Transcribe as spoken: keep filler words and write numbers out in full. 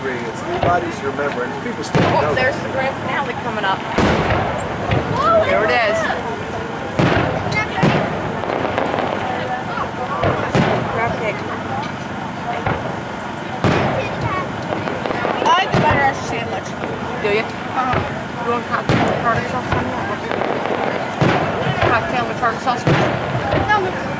three. It's a lot easier to remember, and people still Oh, know. there's the grand finale coming up. There it is. Crab cake. I like the butter ice sandwich. Do you? Uh-huh. You want cocktail with tartar sauce on that? Cocktail with tartar sauce? No,